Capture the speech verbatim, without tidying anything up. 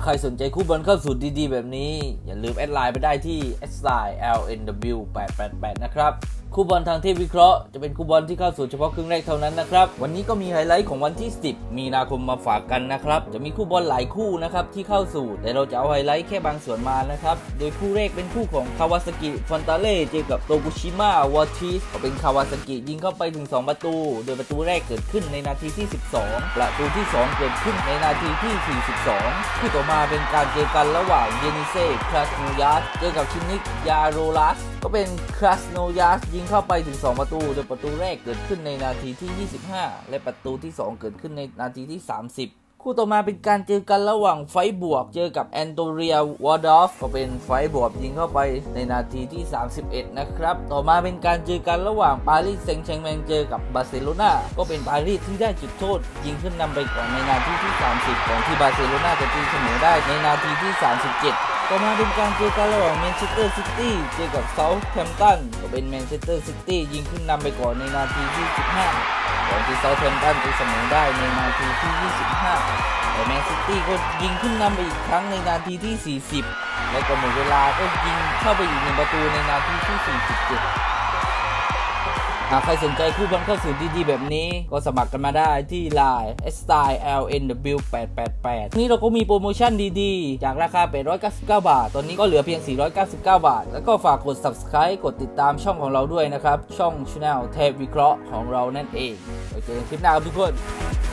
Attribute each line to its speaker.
Speaker 1: ใครสนใจคู่บอลเข้าสูตรดีๆแบบนี้อย่าลืมแอดไลน์ไปได้ที่ แอท ไซน์ แอล เอ็น ดับเบิลยู แปด แปด แปด นะครับคู่บอลทางเทพวิเคราะห์จะเป็นคู่บอลที่เข้าสู่เฉพาะครึ่งแรกเท่านั้นนะครับวันนี้ก็มีไฮไลท์ของวันที่สิบมีนาคมมาฝากกันนะครับจะมีคู่บอลหลายคู่นะครับที่เข้าสู่แต่เราจะเอาไฮไลท์แค่บางส่วนมานะครับโดยคู่แรกเป็นคู่ของคาวาซากิฟอนตาเล่เจอกับโตกุชิมะวอทิสก็เป็นคาวาซากิยิงเข้าไปถึงสองประตูโดยประตูแรกเกิดขึ้นในนาทีที่สิบสองประตูที่สองเกิดขึ้นในนาทีที่สี่สิบสองคู่ต่อมาเป็นการเจอกันระหว่างเยนิเซ่คลาสโนยัสเจอกับชินิกยาโรลัสก็เป็นคลาสโนยัสยิงเข้าไปถึงสองประตูโดยประตูแรกเกิดขึ้นในนาทีที่ยี่สิบห้าและประตูที่สองเกิดขึ้นในนาทีที่สามสิบคู่ต่อมาเป็นการเจอกันระหว่างไฟบวกเจอกับแอนโตเรียวอร์ดอฟก็เป็นไฟบวกยิงเข้าไปในนาทีที่สามสิบเอ็ดนะครับต่อมาเป็นการเจอกันระหว่างปารีสแซงต์แชร์แมงเจอกับบาร์เซโลนาก็เป็นปารีสที่ได้จุดโทษยิงขึ้นนำไปก่อนในนาทีที่สามสิบก่อนที่บาร์เซโลนาจะตีเสมอได้ในนาทีที่สามสิบเจ็ดต่อมาเป็นการเจอกันระหว่างแมนเชสเตอร์ซิตี้เจอกับเซาท์แฮมป์ตันก็เป็นแมนเชสเตอร์ซิตี้ยิงขึ้นนำไปก่อนในนาทีที่สิบห้าก่อนที่เซาท์แฮมป์ตันจะเสมอได้ในนาทีที่ยี่สิบห้าแต่แมนซิตี้ก็ยิงขึ้นนำไปอีกครั้งในนาทีที่สี่สิบและก็หมดเวลาก็ยิงเข้าไปอีกหนึ่งประตูในนาทีที่สี่สิบเจ็ดหากใครสนใจคู่บอลเข้าสู่ดีๆแบบนี้ก็สมัครกันมาได้ที่ ไลน์ แอท ไซน์ แอล เอ็น ดับเบิลยู แปด แปด แปด นี่เราก็มีโปรโมชั่นดีๆจากราคาแปดร้อยเก้าสิบเก้าบาทตอนนี้ก็เหลือเพียงสี่ร้อยเก้าสิบเก้าบาทแล้วก็ฝากกด ซับสไครบ์ กดติดตามช่องของเราด้วยนะครับช่อง Channel เทพวิเคราะห์ของเรานั่นเองไว้เจอกันคลิปหน้าครับทุกคน